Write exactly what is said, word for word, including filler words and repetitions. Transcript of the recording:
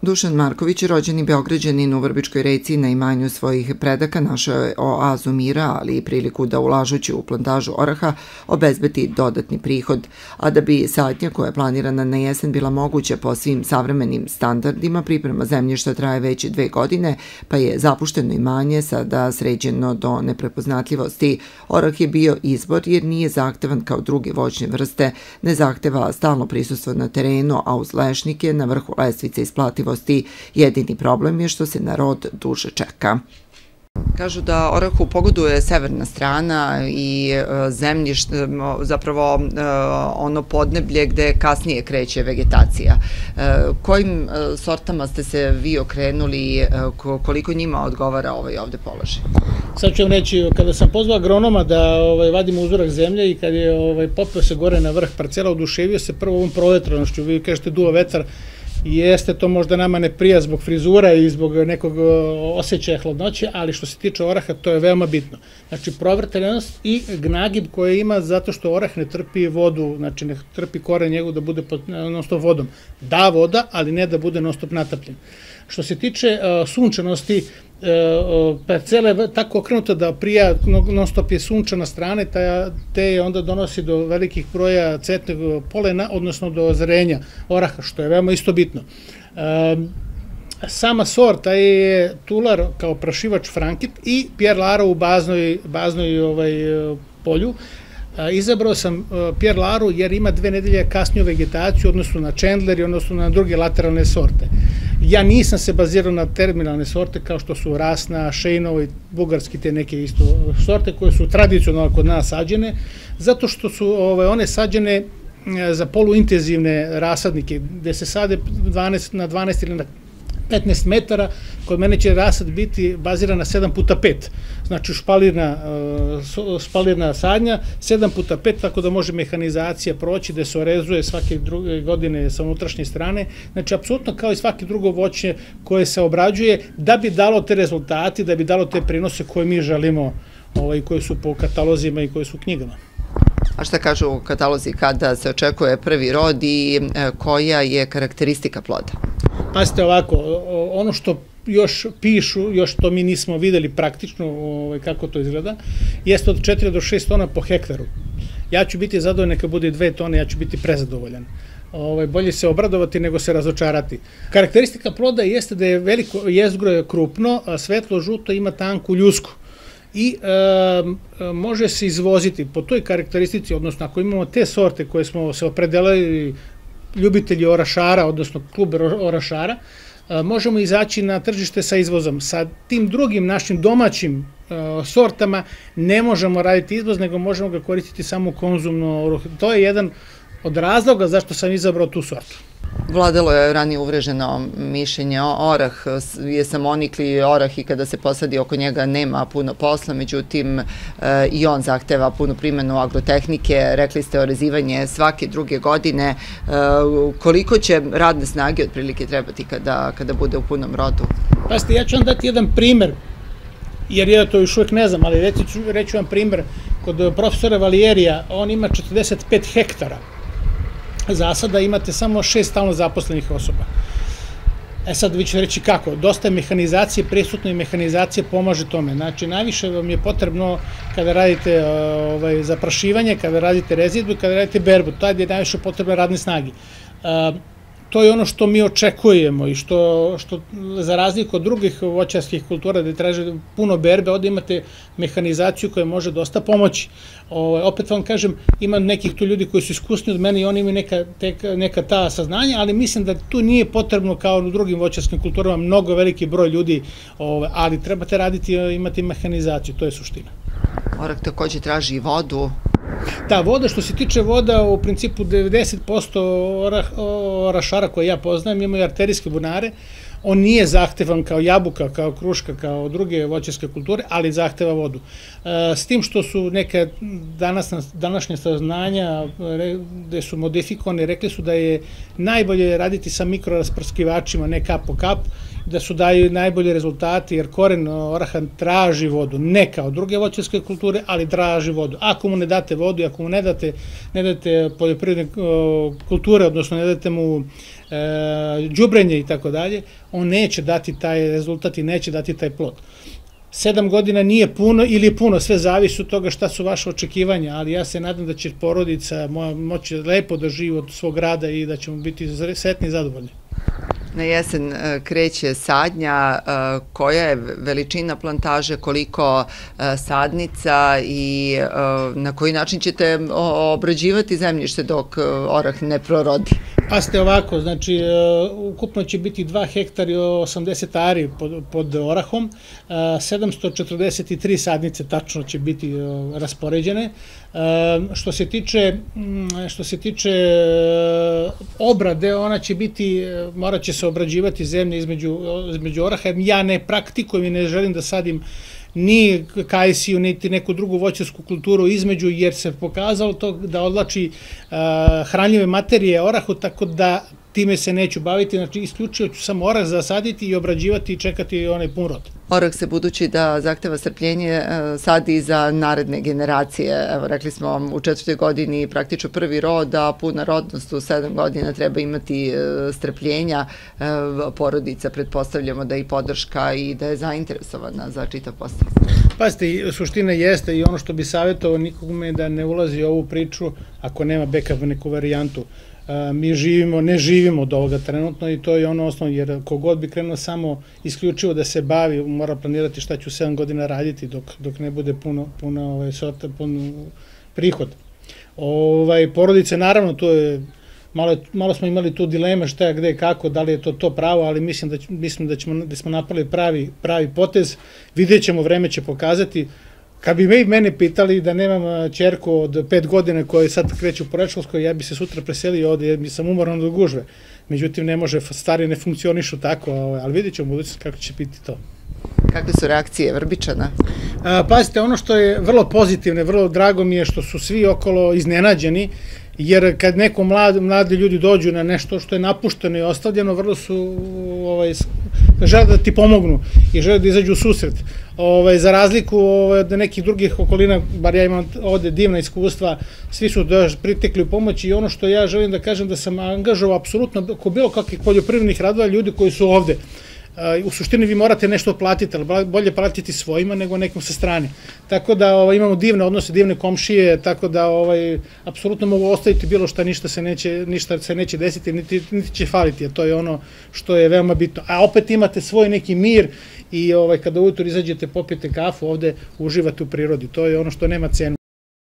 Dušan Marković, rođeni Beograđanin u Vrbičkoj Reci, na imanju svojih predaka našao je oazu mira, ali i priliku da ulažući u plantažu oraha obezbedi dodatni prihod, a da bi sadnja koja je planirana na jesen bila moguća po svim savremenim standardima, priprema zemljišta traje već dve godine, pa je zapušteno imanje sada sređeno do neprepoznatljivosti. Orah je bio izbor jer nije zahtevan kao druge voćne vrste, ne zahteva stalno prisustvo na terenu, a uz lešnike na vrhu lestvice isplativo. Jedini problem je što se narod duže čeka. Kažu da orahu pogoduje severna strana i zemljište, zapravo ono podneblje gde kasnije kreće vegetacija. Kojim sortama ste se vi okrenuli, koliko njima odgovara ovaj ovde položaj? Sad ću vam reći, kada sam pozvao agronoma da vadimo uzorak zemlje i kad je popeo se gore na vrh parcela, oduševio se prvo ovom provetranošću. Vi kažete duva vetar, i jeste to možda nama ne prija zbog frizura i zbog nekog osjećaja hladnoće, ali što se tiče oraha to je veoma bitno. Znači provrteljenost i gnagib koje ima zato što orah ne trpi vodu, znači ne trpi koren njegov da bude non stop vodom. Da voda, ali ne da bude non stop natapljen. Što se tiče sunčanosti, parcela je tako okrenuta da prija non stop je sunčana strane, te je onda donosi do velikih broja cvetnog polena, odnosno do zrenja oraha, što je veoma isto bitno. Sama sorta je tular kao prašivač frankit i Pierre Lara u baznoj polju. Izabrao sam Pierre Laru jer ima dve nedelje kasniju vegetaciju odnosno na Chandler i odnosno na druge lateralne sorte. Ja nisam se bazirao na terminalne sorte kao što su Rasna, Šejnovo i bugarski te neke isto sorte koje su tradicionalno kod nas sađene, zato što su one sađene za poluintenzivne rasadnike gde se sade na dvanaest ili na petnaest metara, kod mene će rasad biti baziran na sedam puta pet, znači špalirna sadnja, sedam puta pet, tako da može mehanizacija proći, da se orezuje svake druge godine sa unutrašnje strane, znači apsolutno kao i svaki drugo voće koje se obrađuje, da bi dalo te rezultati, da bi dalo te prinose koje mi želimo, koji su po katalozima i koji su u knjigama. A šta kažu katalozi kada se očekuje prvi rod i koja je karakteristika ploda? Pazite ovako, ono što još pišu, još to mi nismo videli praktično kako to izgleda, jeste od četiri do šest tona po hektaru. Ja ću biti zadovoljan neka bude dve tone, ja ću biti prezadovoljan. Bolje se obradovati nego se razočarati. Karakteristika ploda jeste da je veliko jezgro je krupno, a svetlo žuto ima tanku ljusku. I može se izvoziti po toj karakteristici, odnosno ako imamo te sorte koje smo se opredelili ljubitelji orašara, odnosno klub orašara, možemo izaći na tržište sa izvozom. Sa tim drugim našim domaćim sortama ne možemo raditi izvoz, nego možemo ga koristiti samo konzumno. To je jedan od razloga zašto sam izabrao tu sortu. Vladalo je ranije uvreženo mišljenje, orah je samonikli orah i kada se posadi oko njega nema puno posla, međutim i on zahteva punu primjenu agrotehnike, rekli ste orezivanje svake druge godine, koliko će radne snage otprilike trebati kada bude u punom rodu? Pazite, ja ću vam dati jedan primer, jer ja to još uvek ne znam, ali reću vam primer, kod profesora Valierija, on ima četrdeset pet hektara. Za sada imate samo šest stalno zaposlenih osoba. E sad vi ćete reći kako, dosta je mehanizacije, prisutno i mehanizacija pomaže tome. Znači najviše vam je potrebno kada radite zaprašivanje, kada radite rezidbu i kada radite berbu, tada je najviše potrebno radne snage. To je ono što mi očekujemo i što za razliku od drugih voćarskih kultura gde traže puno berbe, ovde imate mehanizaciju koja može dosta pomoći. Opet vam kažem, ima nekih tu ljudi koji su iskusni od mene i oni imaju neka ta saznanja, ali mislim da tu nije potrebno kao u drugim voćarskim kulturama mnogo veliki broj ljudi, ali trebate raditi i imati mehanizaciju, to je suština. Orah takođe traži i vodu. Da, voda, što se tiče voda, u principu devedeset posto orašara koje ja poznajem imaju arterijske bunare. On nije zahtevan kao jabuka, kao kruška, kao druge voćarske kulture, ali zahteva vodu. S tim što su neke današnje saznanja gde su modifikovane, rekli su da je najbolje raditi sa mikrorasprskivačima, ne kap po kap, da su daju najbolje rezultate, jer koren oraha traži vodu, ne kao druge voćarske kulture, ali traži vodu. Ako mu ne date vodu i ako mu ne date, ne date poljoprivredne kulture, odnosno ne date mu đubrenje i tako dalje, on neće dati taj rezultat i neće dati taj plod. Sedam godina nije puno ili je puno, sve zavisi od toga šta su vaše očekivanja, ali ja se nadam da će porodica moći lepo da živi od svog rada i da ćemo biti sretni i zadovoljni. Na jesen kreće sadnja, koja je veličina plantaže, koliko sadnica i na koji način ćete obrađivati zemljište dok orah ne prorodi? Pazite ovako, znači ukupno će biti dva hektara i osamdeset ari pod orahom, sedamsto četrdeset tri sadnice tačno će biti raspoređene. Što se tiče, što se tiče obrade, ona će biti, morat će se obrađivati zemlje između, između oraha. Ja ne praktikujem i ne želim da sadim ni kajsiju, niti neku drugu voćarsku kulturu između, jer se pokazalo to da odlači hranljive materije orahu, tako da time se neću baviti, znači isključio ću samo orah zasaditi i obrađivati i čekati onaj pun rod. Orah se, budući da zahteva strpljenje, sadi za naredne generacije. Evo, rekli smo u četvrtoj godini praktično prvi rod, a puna rodnost u sedam godina treba imati strpljenja. Porodica, pretpostavljamo da je i podrška i da je zainteresovana za čitav posao. Pazite, suština jeste i ono što bi savjetovao nikome da ne ulazi u ovu priču ako nema backup neku varijantu. Mi živimo, ne živimo od ovoga trenutno i to je ono osnovno, jer kogod bi krenuo samo isključivo da se bavi, mora planirati šta ću sedam godina raditi dok, dok ne bude puno, puno, ovaj, sorta, puno prihod. Ovaj, porodice, naravno, to je, malo, malo smo imali tu dileme šta je, gde, kako, da li je to to pravo, ali mislim da, mislim da, ćemo, da smo napravili pravi, pravi potez. Vidjet ćemo, vreme će pokazati. Kad bi me mene pitali da nemam ćerku od pet godina koja sad kreće u predškolskoj, ja bi se sutra preselio ovde jer mi sam umoran od gužve. Međutim, ne može, stari ne funkcionišu tako, ali vidjet ćemo u budućnosti kako će biti to. Kakve su reakcije Vrbičana? Pazite, ono što je vrlo pozitivno, vrlo drago mi je što su svi okolo iznenađeni, jer kad neko mladi, mladi ljudi dođu na nešto što je napušteno i ostavljeno, vrlo su ovaj, žele da ti pomognu i žele da izađu u susret. Ovaj, za razliku od nekih drugih okolina, bar ja imam ovde divna iskustva, svi su pritekli u pomoć i ono što ja želim da kažem da sam angažovao apsolutno oko bilo kakvih poljoprivrednih radova ljudi koji su ovde. U suštini vi morate nešto platiti, ali bolje platiti svojima nego nekom sa strane. Tako da ovaj, imamo divne odnose, divne komšije, tako da ovaj, apsolutno mogu ostaviti bilo šta, ništa se neće, ništa se neće desiti, niti, niti će faliti, a to je ono što je veoma bitno. A opet imate svoj neki mir i ovaj, kada ujutro izađete, popijete kafu, ovde uživate u prirodi, to je ono što nema cenu.